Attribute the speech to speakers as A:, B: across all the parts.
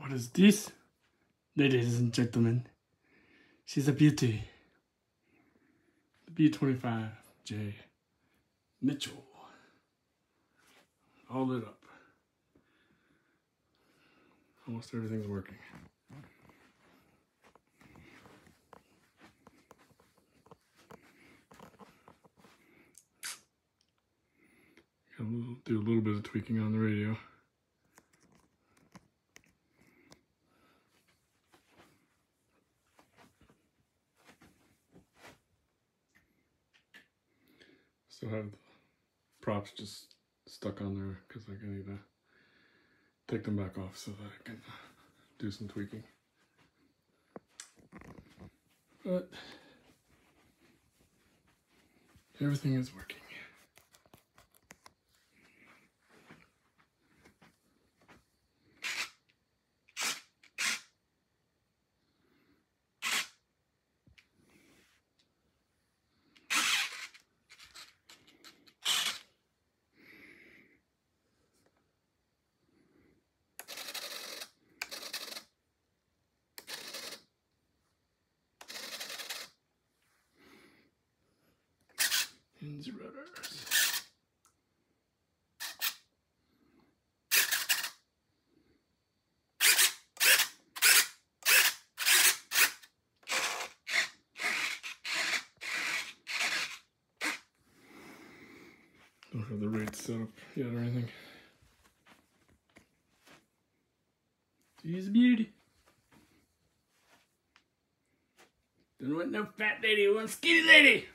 A: What is this? Ladies and gentlemen, she's a beauty. The B-25J Mitchell. All lit up. Almost everything's working. Do a little bit of tweaking on the radio. Still have the props just stuck on there because I need to take them back off so that I can do some tweaking. But everything is working. Pins, rudders. Don't have the rates set up yet or anything. She's a beauty. Don't want no fat lady, want skinny lady.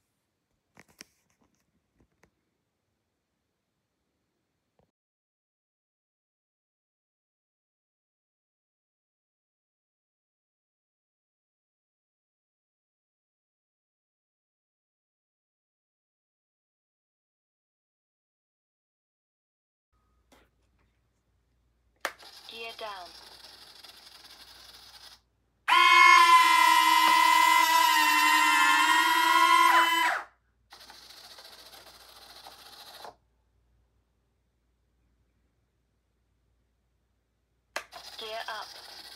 B: Gear down. Gear up.